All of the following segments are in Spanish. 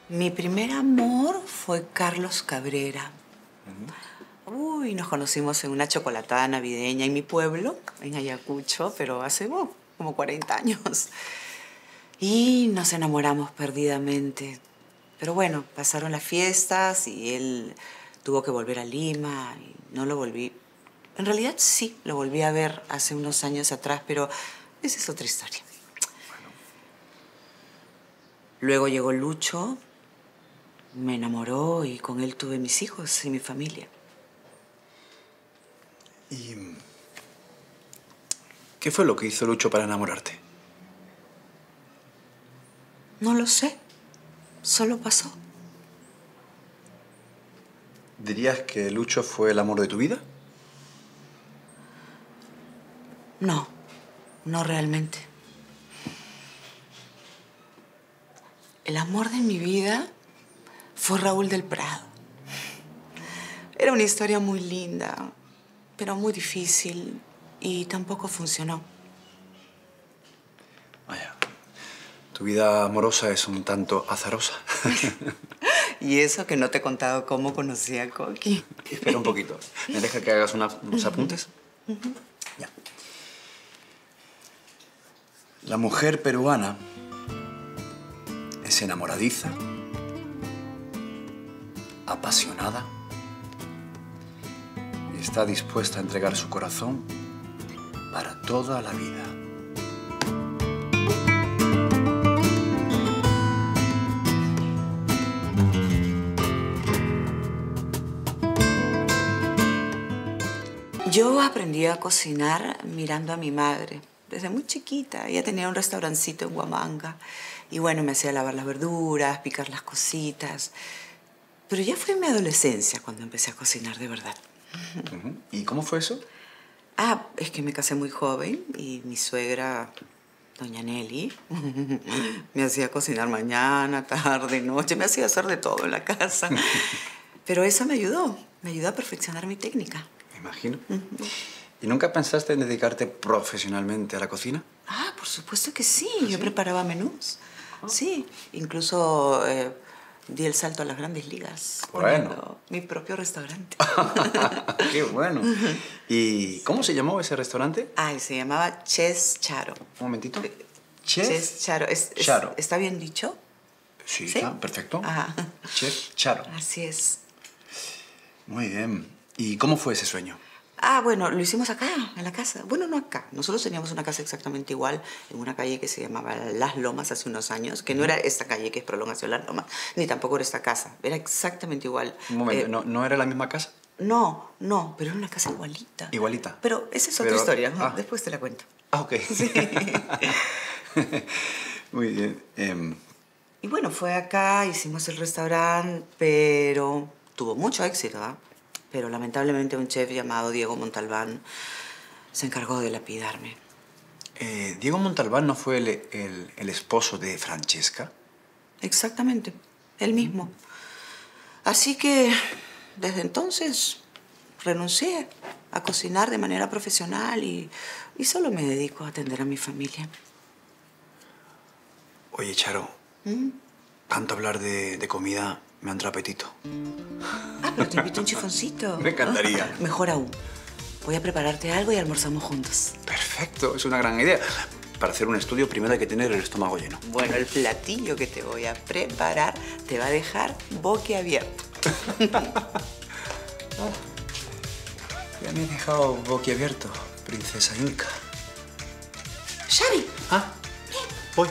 Mi primer amor fue Carlos Cabrera. Uy, nos conocimos en una chocolatada navideña en mi pueblo, en Ayacucho, pero hace como 40 años. Y nos enamoramos perdidamente. Pero bueno, pasaron las fiestas y él tuvo que volver a Lima y no lo volví. En realidad sí, lo volví a ver hace unos años atrás, pero esa es otra historia. Luego llegó Lucho, me enamoró y con él tuve mis hijos y mi familia. ¿Y qué fue lo que hizo Lucho para enamorarte? No lo sé, solo pasó. ¿Dirías que Lucho fue el amor de tu vida? No, no realmente. El amor de mi vida fue Raúl del Prado. Era una historia muy linda, pero muy difícil y tampoco funcionó. Vaya, tu vida amorosa es un tanto azarosa. Y eso que no te he contado cómo conocí a Coqui. Espera un poquito. ¿Me deja que hagas unos apuntes? Ya. La mujer peruana es enamoradiza, apasionada y está dispuesta a entregar su corazón para toda la vida. Yo aprendí a cocinar mirando a mi madre. Desde muy chiquita. Ella tenía un restaurancito en Huamanga. Y bueno, me hacía lavar las verduras, picar las cositas. Pero ya fue en mi adolescencia cuando empecé a cocinar de verdad. ¿Y cómo fue eso? Ah, es que me casé muy joven y mi suegra, doña Nelly, me hacía cocinar mañana, tarde, noche. Me hacía hacer de todo en la casa. Pero eso me ayudó a perfeccionar mi técnica. Me imagino. ¿Y nunca pensaste en dedicarte profesionalmente a la cocina? Ah, por supuesto que sí. Yo preparaba menús. Sí. Incluso di el salto a las grandes ligas. Bueno. Poniendo mi propio restaurante. ¡Qué bueno! ¿Y cómo se llamó ese restaurante? Ay, se llamaba Chef Charo. Un momentito. Chef Charo. Charo. ¿Está bien dicho? Sí, ¿Sí? está perfecto. Ajá. Chef Charo. Así es. Muy bien. ¿Y cómo fue ese sueño? Ah, bueno, lo hicimos acá, en la casa. Bueno, no acá. Nosotros teníamos una casa exactamente igual en una calle que se llamaba Las Lomas hace unos años, que no era esta calle que es Prolongación Las Lomas, ni tampoco era esta casa. Era exactamente igual. Un momento, ¿no era la misma casa? No, pero era una casa igualita. ¿Igualita? Pero esa es otra historia, ¿no? Después te la cuento. Ah, ok. Sí. Muy bien. Y bueno, fue acá, hicimos el restaurante, pero tuvo mucho éxito, ¿ah? Pero lamentablemente un chef llamado Diego Montalbán se encargó de lapidarme. ¿Diego Montalbán no fue el esposo de Francesca? Exactamente, él mismo. Así que desde entonces renuncié a cocinar de manera profesional y solo me dedico a atender a mi familia. Oye, Charo, tanto hablar de comida me entra apetito. Ah, pero te invito un chifoncito. Me encantaría. Mejor aún. Voy a prepararte algo y almorzamos juntos. Perfecto, es una gran idea. Para hacer un estudio primero hay que tener el estómago lleno. Bueno, el platillo que te voy a preparar te va a dejar boquiabierto. Ya me he dejado boquiabierto, princesa Inca. ¡Xavi! Ah, voy.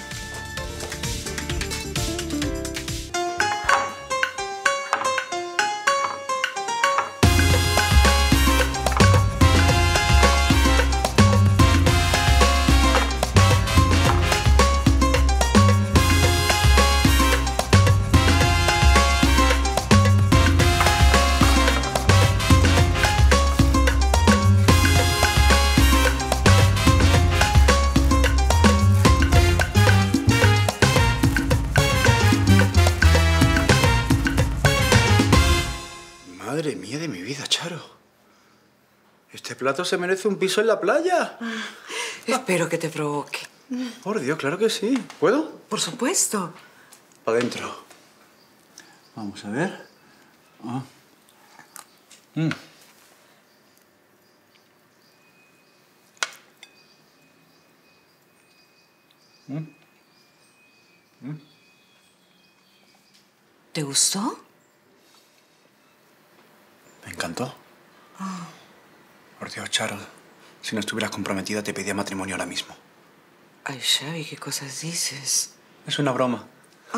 Madre mía de mi vida, Charo. Este plato se merece un piso en la playa. Espero que te provoque. Por Dios, claro que sí. ¿Puedo? Por supuesto. Adentro. Vamos a ver. Ah. Mm. ¿Te gustó? Me encantó. Por Dios, Charo, si no estuvieras comprometida te pedía matrimonio ahora mismo. Ay, Xavi, ¿qué cosas dices? Es una broma.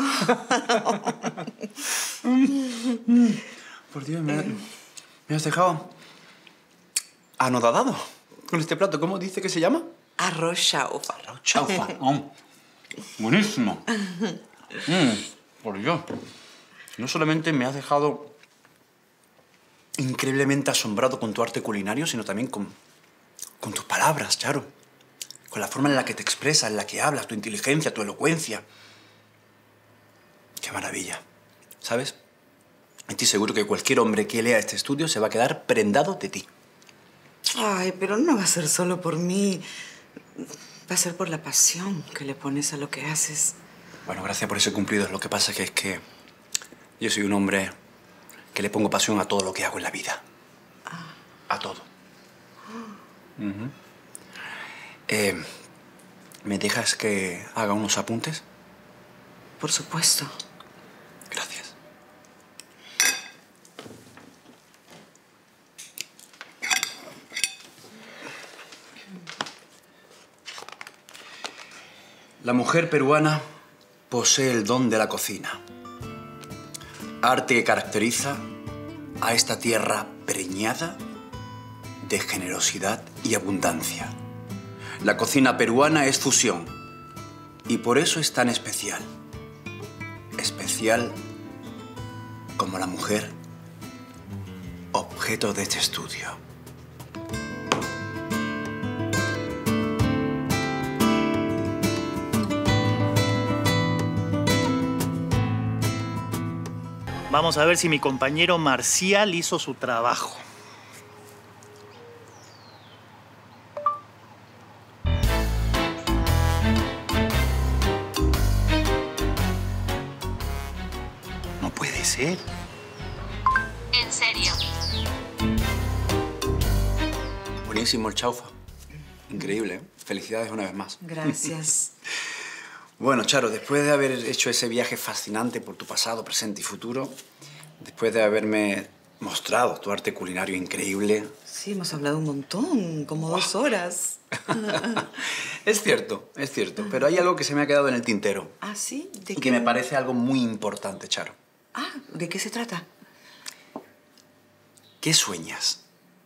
Por Dios, me has dejado anodadado con este plato. ¿Cómo dice que se llama? Arroz chaufa. Arroz chaufa. Buenísimo. Por Dios. No solamente me has dejado increíblemente asombrado con tu arte culinario, sino también con tus palabras, Charo. Con la forma en la que te expresas, en la que hablas, tu inteligencia, tu elocuencia. ¡Qué maravilla! ¿Sabes? Estoy seguro que cualquier hombre que lea este estudio se va a quedar prendado de ti. Ay, pero no va a ser solo por mí. Va a ser por la pasión que le pones a lo que haces. Bueno, gracias por ese cumplido. Lo que pasa es que yo soy un hombre que le pongo pasión a todo lo que hago en la vida. A todo. ¿Me dejas que haga unos apuntes? Por supuesto. Gracias. La mujer peruana posee el don de la cocina. Arte que caracteriza a esta tierra preñada de generosidad y abundancia. La cocina peruana es fusión y por eso es tan especial. Especial como la mujer, objeto de este estudio. Vamos a ver si mi compañero Marcial hizo su trabajo. No puede ser. ¿En serio? Buenísimo el chaufa. Increíble, ¿eh? Felicidades una vez más. Gracias. Bueno, Charo, después de haber hecho ese viaje fascinante por tu pasado, presente y futuro, después de haberme mostrado tu arte culinario increíble... Sí, hemos hablado un montón, como 2 horas. Es cierto, pero hay algo que se me ha quedado en el tintero. ¿Ah, sí? ¿De Y qué? que me parece algo muy importante, Charo. Ah, ¿de qué se trata? ¿Qué sueñas?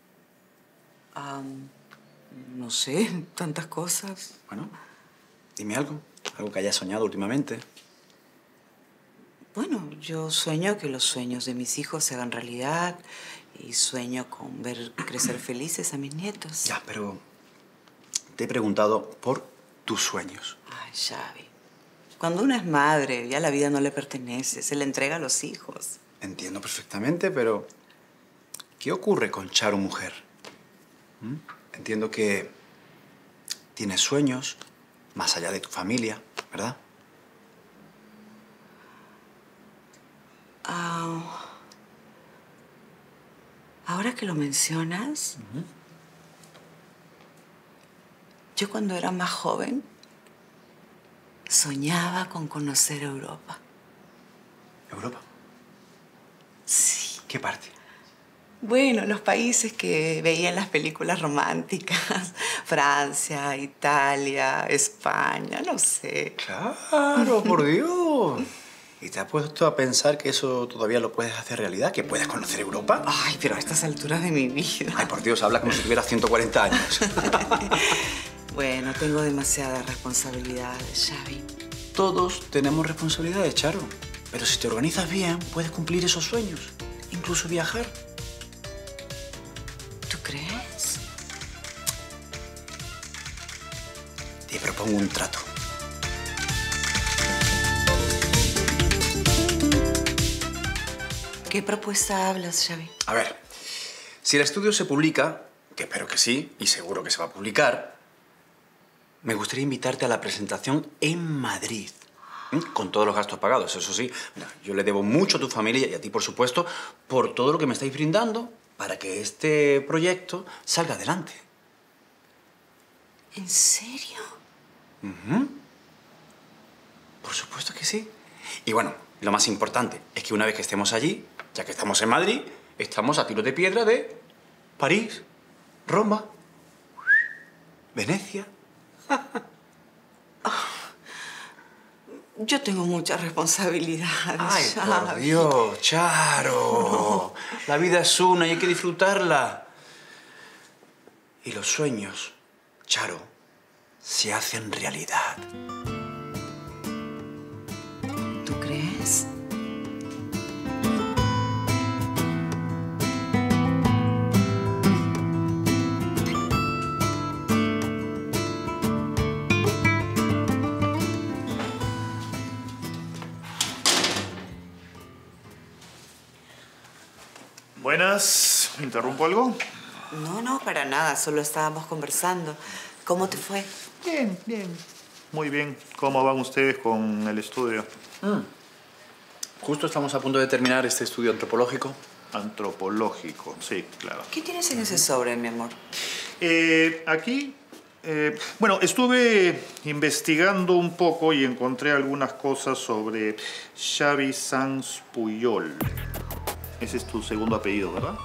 No sé, tantas cosas. Bueno, dime algo. Algo que hayas soñado últimamente. Bueno, yo sueño que los sueños de mis hijos se hagan realidad y sueño con ver crecer felices a mis nietos. Ya, pero te he preguntado por tus sueños. Ay, Xavi. Cuando una es madre, ya la vida no le pertenece, se le entrega a los hijos. Entiendo perfectamente, pero ¿qué ocurre con Charo mujer? Entiendo que tienes sueños más allá de tu familia, ¿verdad? Ahora que lo mencionas, yo cuando era más joven soñaba con conocer Europa. ¿Europa? Sí. ¿Qué parte? Bueno, los países que veía en las películas románticas. Francia, Italia, España, no sé. Claro, por Dios. ¿Y te has puesto a pensar que eso todavía lo puedes hacer realidad? ¿Que puedes conocer Europa? Ay, pero a estas alturas de mi vida. Ay, por Dios, habla como si tuvieras 140 años. Bueno, tengo demasiadas responsabilidades, Xavi. Todos tenemos responsabilidades, Charo. Pero si te organizas bien, puedes cumplir esos sueños. Incluso viajar. ¿Tú crees? Te propongo un trato. ¿Qué propuesta hablas, Xavi? A ver, si el estudio se publica, que espero que sí, y seguro que se va a publicar, me gustaría invitarte a la presentación en Madrid. Con todos los gastos pagados, eso sí. Mira, yo le debo mucho a tu familia y a ti, por supuesto, por todo lo que me estáis brindando para que este proyecto salga adelante. ¿En serio? Por supuesto que sí. Y bueno, lo más importante es que una vez que estemos allí, ya que estamos en Madrid, estamos a tiro de piedra de París, Roma, Venecia. Yo tengo muchas responsabilidades. ¡Ay, por Xavi. Dios, Charo! La vida es una y hay que disfrutarla. Y los sueños, Charo, se hacen realidad. ¿Tú crees? Buenas, ¿interrumpo algo? No, para nada. Solo estábamos conversando. ¿Cómo te fue? Bien, bien. Muy bien. ¿Cómo van ustedes con el estudio? Justo estamos a punto de terminar este estudio antropológico. Antropológico, sí, claro. ¿Qué tienes en ese sobre, mi amor? Aquí, bueno, estuve investigando un poco y encontré algunas cosas sobre Xavi Sanz Puyol. Ese es tu segundo apellido, ¿verdad?